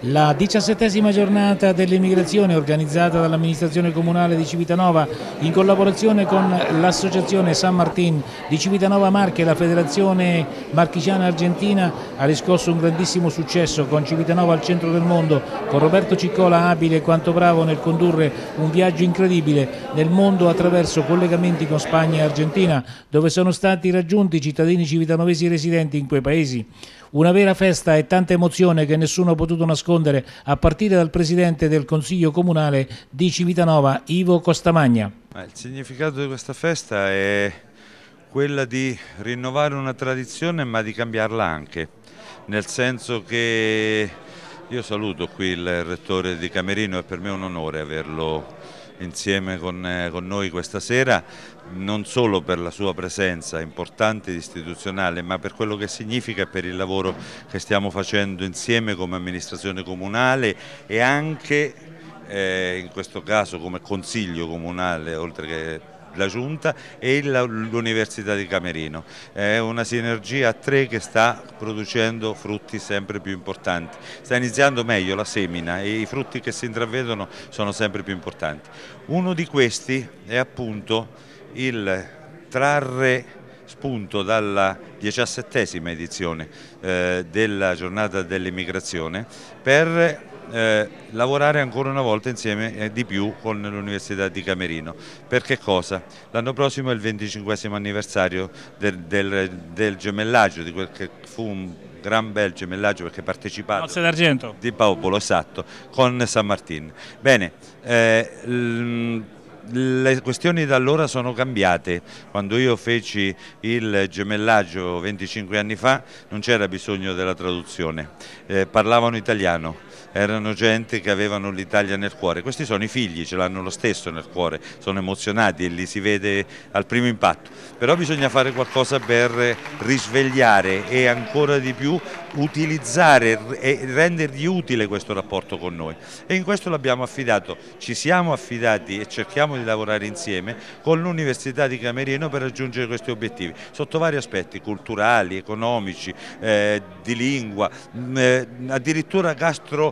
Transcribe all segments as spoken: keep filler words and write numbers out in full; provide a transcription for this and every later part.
La diciassettesima giornata dell'immigrazione organizzata dall'amministrazione comunale di Civitanova in collaborazione con l'associazione San Martín di Civitanova Marche e la Federazione Marchigiana Argentina ha riscosso un grandissimo successo con Civitanova al centro del mondo, con Roberto Ciccola abile quanto bravo nel condurre un viaggio incredibile nel mondo attraverso collegamenti con Spagna e Argentina, dove sono stati raggiunti i cittadini civitanovesi residenti in quei paesi. Una vera festa e tanta emozione che nessuno ha potuto nascondere, a partire dal presidente del Consiglio Comunale di Civitanova, Ivo Costamagna. Il significato di questa festa è quella di rinnovare una tradizione, ma di cambiarla anche, nel senso che io saluto qui il rettore di Camerino, è per me un onore averlo insieme con, con noi questa sera, non solo per la sua presenza importante ed istituzionale, ma per quello che significa e per il lavoro che stiamo facendo insieme come amministrazione comunale e anche eh, in questo caso come consiglio comunale, oltre che la Giunta e l'Università di Camerino. È una sinergia a tre che sta producendo frutti sempre più importanti. Sta iniziando meglio la semina e i frutti che si intravedono sono sempre più importanti. Uno di questi è appunto il trarre spunto dalla diciassettesima edizione eh, della giornata dell'immigrazione per Eh, lavorare ancora una volta insieme eh, di più con l'Università di Camerino. Per che cosa? L'anno prossimo è il venticinquesimo anniversario del, del, del gemellaggio, di quel che fu un gran bel gemellaggio perché partecipato Nozze d'argento di Popolo, esatto, con San Martín. Bene, eh, le questioni da allora sono cambiate. Quando io feci il gemellaggio venticinque anni fa non c'era bisogno della traduzione, eh, parlavano italiano. Erano gente che avevano l'Italia nel cuore, questi sono i figli, ce l'hanno lo stesso nel cuore, sono emozionati e li si vede al primo impatto, però bisogna fare qualcosa per risvegliare e ancora di più utilizzare e rendergli utile questo rapporto con noi, e in questo l'abbiamo affidato, ci siamo affidati e cerchiamo di lavorare insieme con l'Università di Camerino per raggiungere questi obiettivi sotto vari aspetti culturali, economici, eh, di lingua, eh, addirittura gastro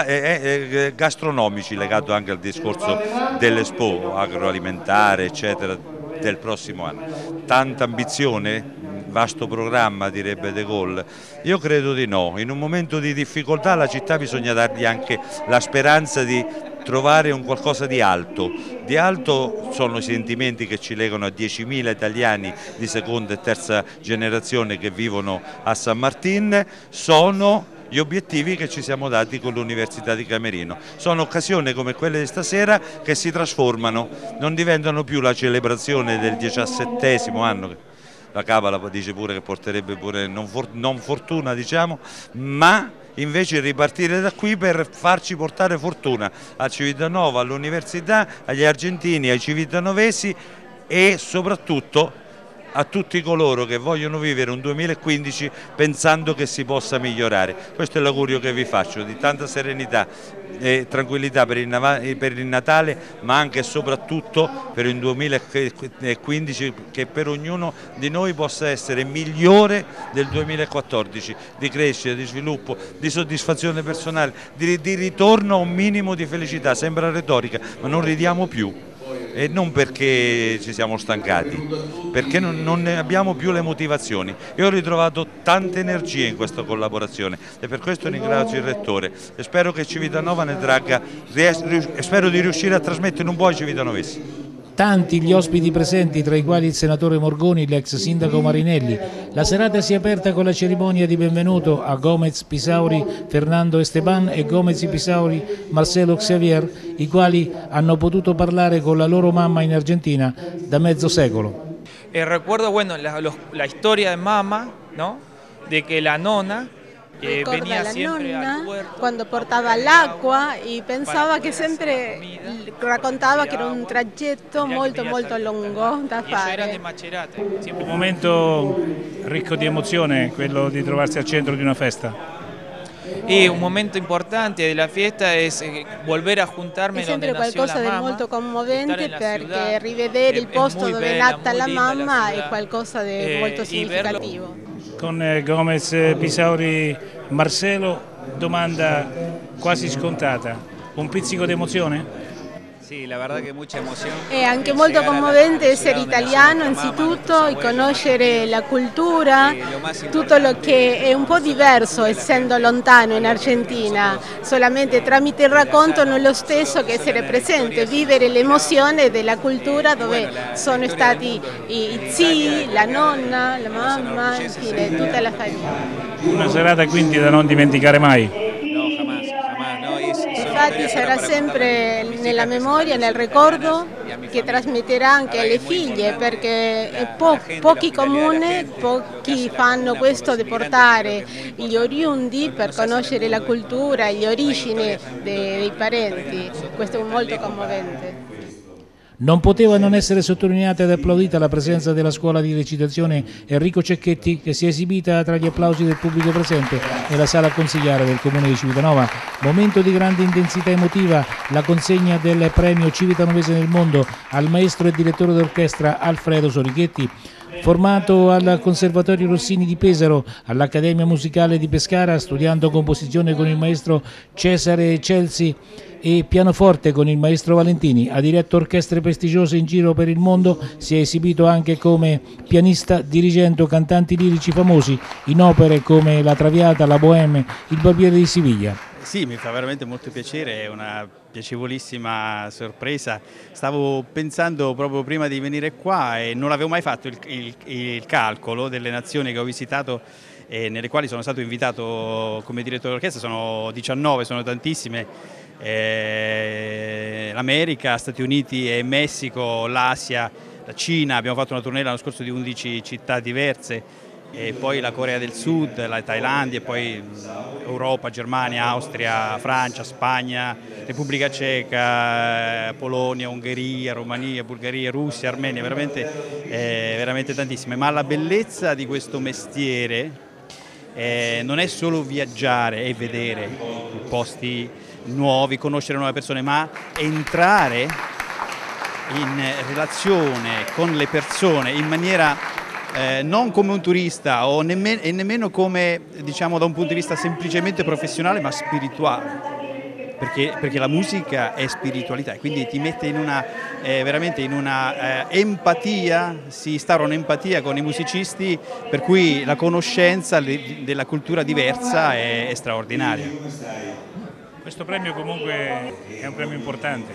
gastronomici, legato anche al discorso dell'Expo agroalimentare eccetera del prossimo anno. Tanta ambizione, vasto programma direbbe De Gaulle? Io credo di no. In un momento di difficoltà alla città bisogna dargli anche la speranza di trovare un qualcosa di alto. Di alto sono i sentimenti che ci legano a diecimila italiani di seconda e terza generazione che vivono a San Martín, sono gli obiettivi che ci siamo dati con l'Università di Camerino. Sono occasioni come quelle di stasera che si trasformano, non diventano più la celebrazione del diciassettesimo anno, la Cabala dice pure che porterebbe pure non, for non fortuna, diciamo, ma invece ripartire da qui per farci portare fortuna a Civitanova, all'Università, agli argentini, ai civitanovesi e soprattutto a tutti coloro che vogliono vivere un duemilaquindici pensando che si possa migliorare. Questo è l'augurio che vi faccio, di tanta serenità e tranquillità per il, per il Natale, ma anche e soprattutto per il duemilaquindici, che per ognuno di noi possa essere migliore del duemilaquattordici, di crescita, di sviluppo, di soddisfazione personale, di, di ritorno a un minimo di felicità. Sembra retorica, ma non ridiamo più. E non perché ci siamo stancati, perché non, non ne abbiamo più le motivazioni. Io ho ritrovato tante energie in questa collaborazione e per questo ringrazio il Rettore e spero che Civitanova ne tragga, e spero di riuscire a trasmettere un po' ai civitanovesi. Tanti gli ospiti presenti, tra i quali il senatore Morgoni, l'ex sindaco Marinelli. La serata si è aperta con la cerimonia di benvenuto a Gómez Pisauri Fernando Esteban e Gómez Pisauri Marcelo Xavier, i quali hanno potuto parlare con la loro mamma in Argentina da mezzo secolo. Eh, recuerdo bueno, la, los, la historia de mamá, ¿no? De que la nonna Eh, Ricorda la nonna quando portava l'acqua e pensava che sempre raccontava che era un tragitto molto molto lungo da fare. Un momento ricco di emozione quello di trovarsi al centro di una festa. Y un momento importante de la fiesta es eh, volver a juntarme è sempre donde nació qualcosa la di mamma, molto commovente perché ciudad, rivedere il posto dove è nata la linda mamma la è qualcosa di eh, molto y significativo. Con eh, Gómez Pisauri Marcelo Domanda quasi scontata, un pizzico d'emozione? Sì, la verdad che mucha emozione. È anche molto commovente essere italiano innanzitutto e conoscere la cultura, tutto lo che è un po' diverso essendo lontano in Argentina, solamente tramite il racconto non è lo stesso che essere presente, vivere l'emozione della cultura dove sono stati i zii, la nonna, la mamma, infine tutta la famiglia. Una serata quindi da non dimenticare mai. Infatti sarà sempre nella memoria, nel ricordo che trasmetterà anche alle figlie, perché è po pochi comuni, pochi fanno questo di portare gli oriundi per conoscere la cultura e le origini dei, dei parenti. Questo è molto commovente. Non poteva non essere sottolineata ed applaudita la presenza della scuola di recitazione Enrico Cecchetti, che si è esibita tra gli applausi del pubblico presente nella sala consigliare del comune di Civitanova. Momento di grande intensità emotiva, la consegna del premio Civitanovese nel mondo al maestro e direttore d'orchestra Alfredo Sorichetti. Formato al Conservatorio Rossini di Pesaro, all'Accademia Musicale di Pescara, studiando composizione con il maestro Cesare Celsi e pianoforte con il maestro Valentini, ha diretto orchestre prestigiose in giro per il mondo, si è esibito anche come pianista dirigendo cantanti lirici famosi in opere come La Traviata, La Bohème, Il Barbiere di Siviglia. Sì, mi fa veramente molto piacere, è una piacevolissima sorpresa. Stavo pensando proprio prima di venire qua e non avevo mai fatto il, il, il calcolo delle nazioni che ho visitato e nelle quali sono stato invitato come direttore d'orchestra. Sono diciannove, sono tantissime. Eh, L'America, Stati Uniti e Messico, l'Asia, la Cina, abbiamo fatto una tournée l'anno scorso di undici città diverse. E poi la Corea del Sud, la Thailandia, e poi Europa, Germania, Austria, Francia, Spagna, Repubblica Ceca, Polonia, Ungheria, Romania, Bulgaria, Russia, Armenia, veramente, eh, veramente tantissime. Ma la bellezza di questo mestiere eh, non è solo viaggiare e vedere posti nuovi, conoscere nuove persone, ma entrare in relazione con le persone in maniera Eh, non come un turista o nemmeno, e nemmeno come, diciamo, da un punto di vista semplicemente professionale, ma spirituale, perché, perché la musica è spiritualità e quindi ti mette in una, eh, veramente in una eh, empatia, si instaura un'empatia con i musicisti, per cui la conoscenza le, della cultura diversa è, è straordinaria. Questo premio comunque è un premio importante.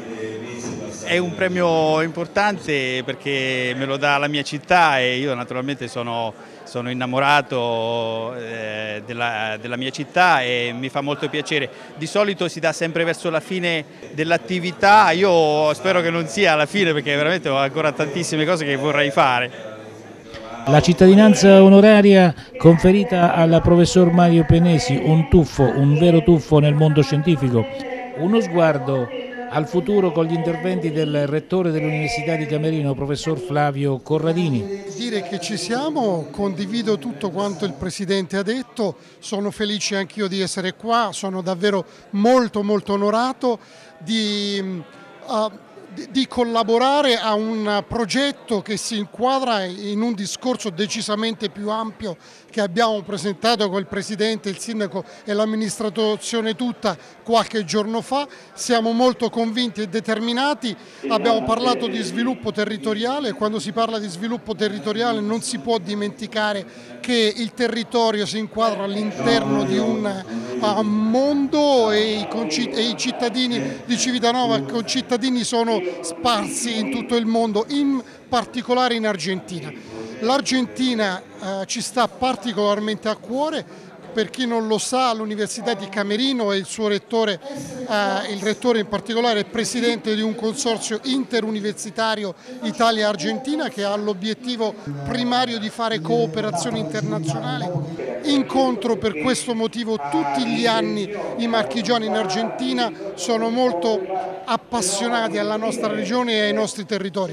È un premio importante perché me lo dà la mia città e io naturalmente sono, sono innamorato eh, della, della mia città e mi fa molto piacere. Di solito si dà sempre verso la fine dell'attività, io spero che non sia alla fine perché veramente ho ancora tantissime cose che vorrei fare. La cittadinanza onoraria conferita al professor Mario Penesi, un tuffo, un vero tuffo nel mondo scientifico. Uno sguardo al futuro con gli interventi del rettore dell'Università di Camerino, professor Flavio Corradini. Dire che ci siamo, condivido tutto quanto il Presidente ha detto, sono felice anch'io di essere qua, sono davvero molto molto onorato di... Uh, di collaborare a un progetto che si inquadra in un discorso decisamente più ampio che abbiamo presentato con il Presidente, il Sindaco e l'amministrazione tutta qualche giorno fa. Siamo molto convinti e determinati, abbiamo parlato di sviluppo territoriale e quando si parla di sviluppo territoriale non si può dimenticare che il territorio si inquadra all'interno di un uh, mondo e i, e i cittadini di Civitanova, i concittadini sono sparsi in tutto il mondo, in particolare in Argentina. L'Argentina eh, ci sta particolarmente a cuore. Per chi non lo sa, l'Università di Camerino e il suo rettore, eh, il rettore in particolare è presidente di un consorzio interuniversitario Italia-Argentina che ha l'obiettivo primario di fare cooperazione internazionale. Incontro per questo motivo tutti gli anni i marchigiani in Argentina, sono molto appassionati alla nostra regione e ai nostri territori.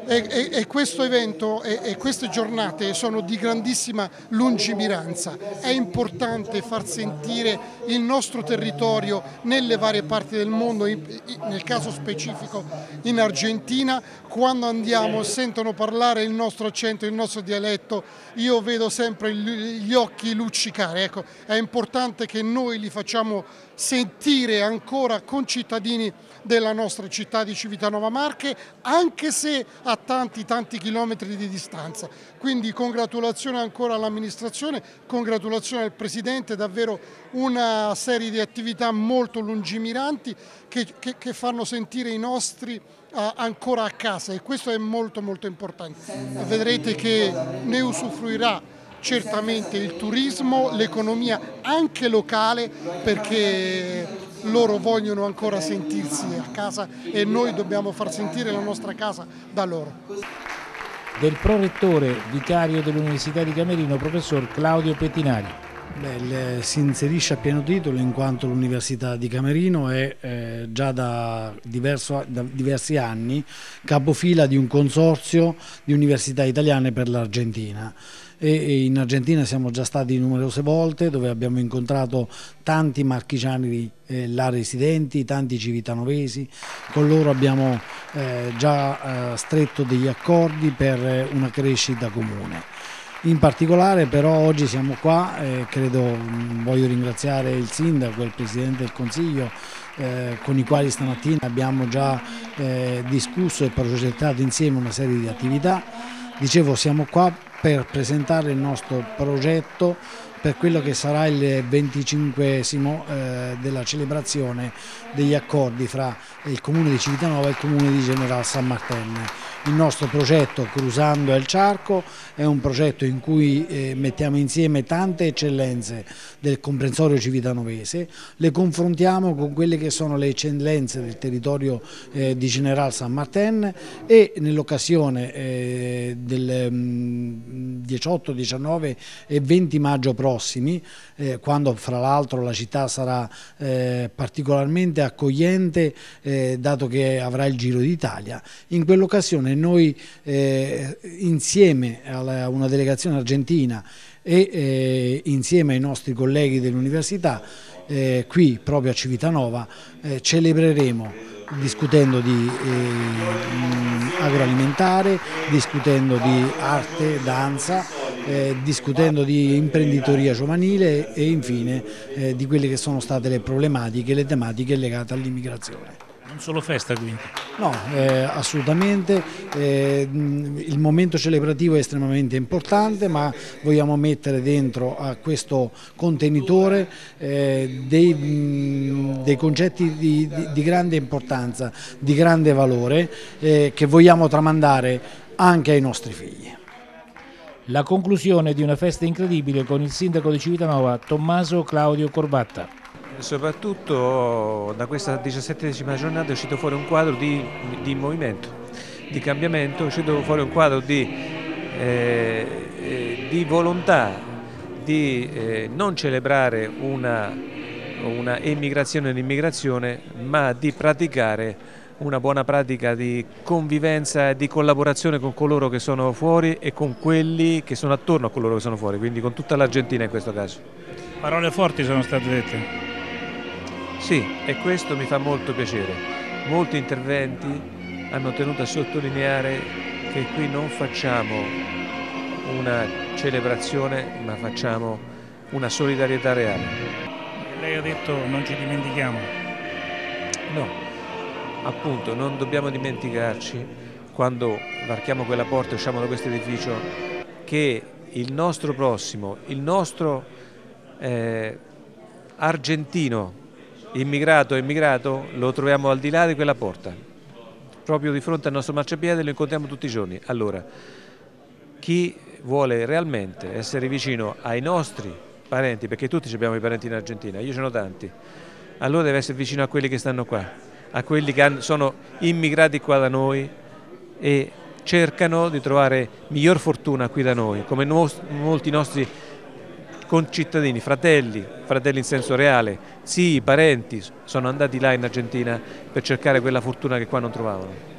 E, e, e questo evento e, e queste giornate sono di grandissima lungimiranza. È importante far sentire il nostro territorio nelle varie parti del mondo, in, in, nel caso specifico in Argentina. Quando andiamo sentono parlare il nostro accento, il nostro dialetto, io vedo sempre gli occhi luccicare. Ecco, è importante che noi li facciamo sentire ancora concittadini della nostra città di Civitanova Marche, anche se a tanti tanti chilometri di distanza. Quindi congratulazioni ancora all'amministrazione, congratulazioni al Presidente, davvero una serie di attività molto lungimiranti che, che, che fanno sentire i nostri uh, ancora a casa, e questo è molto molto importante. Vedrete che ne usufruirà certamente il turismo, l'economia anche locale, perché loro vogliono ancora sentirsi a casa e noi dobbiamo far sentire la nostra casa da loro. Del prorettore vicario dell'Università di Camerino, professor Claudio Pettinari. Beh, si inserisce a pieno titolo in quanto l'Università di Camerino è eh, già da, diverso, da diversi anni capofila di un consorzio di università italiane per l'Argentina. E in Argentina siamo già stati numerose volte, dove abbiamo incontrato tanti marchigiani eh, là residenti, tanti civitanovesi. Con loro abbiamo eh, già eh, stretto degli accordi per una crescita comune. In particolare però oggi siamo qua, eh, credo mh, voglio ringraziare il sindaco e il presidente del consiglio eh, con i quali stamattina abbiamo già eh, discusso e progettato insieme una serie di attività. Dicevo, siamo qua per presentare il nostro progetto per quello che sarà il venticinquesimo eh, della celebrazione degli accordi fra il Comune di Civitanova e il Comune di General San Martin. Il nostro progetto Cruzando el Charco è un progetto in cui eh, mettiamo insieme tante eccellenze del comprensorio civitanovese, le confrontiamo con quelle che sono le eccellenze del territorio eh, di General San Martin, e nell'occasione eh, del mh, diciotto, diciannove e venti maggio prossimi, eh, quando fra l'altro la città sarà eh, particolarmente accogliente eh, dato che avrà il Giro d'Italia, in quell'occasione noi eh, insieme a una delegazione argentina e eh, insieme ai nostri colleghi dell'università eh, qui proprio a Civitanova eh, celebreremo discutendo di eh, agroalimentare, discutendo di arte, danza, eh, discutendo di imprenditoria giovanile e infine eh, di quelle che sono state le problematiche e le tematiche legate all'immigrazione. Non solo festa quindi? No, eh, assolutamente, eh, il momento celebrativo è estremamente importante, ma vogliamo mettere dentro a questo contenitore eh, dei, mh, dei concetti di, di, di grande importanza, di grande valore, eh, che vogliamo tramandare anche ai nostri figli. La conclusione di una festa incredibile con il sindaco di Civitanova, Tommaso Claudio Corbatta. Soprattutto da questa diciassettesima giornata è uscito fuori un quadro di, di movimento, di cambiamento, è uscito fuori un quadro di, eh, di volontà di eh, non celebrare una, una emigrazione e un'immigrazione, ma di praticare una buona pratica di convivenza e di collaborazione con coloro che sono fuori e con quelli che sono attorno a coloro che sono fuori, quindi con tutta l'Argentina in questo caso. Parole forti sono state dette. Sì, e questo mi fa molto piacere. Molti interventi hanno tenuto a sottolineare che qui non facciamo una celebrazione, ma facciamo una solidarietà reale. Lei ha detto non ci dimentichiamo. No, appunto, non dobbiamo dimenticarci, quando varchiamo quella porta e usciamo da questo edificio, che il nostro prossimo, il nostro eh, argentino, immigrato e immigrato, lo troviamo al di là di quella porta, proprio di fronte al nostro marciapiede, lo incontriamo tutti i giorni. Allora, chi vuole realmente essere vicino ai nostri parenti, perché tutti abbiamo i parenti in Argentina, io ce ne ho tanti, allora deve essere vicino a quelli che stanno qua, a quelli che sono immigrati qua da noi e cercano di trovare miglior fortuna qui da noi, come molti nostri concittadini, fratelli, fratelli in senso reale, zii, parenti, sono andati là in Argentina per cercare quella fortuna che qua non trovavano.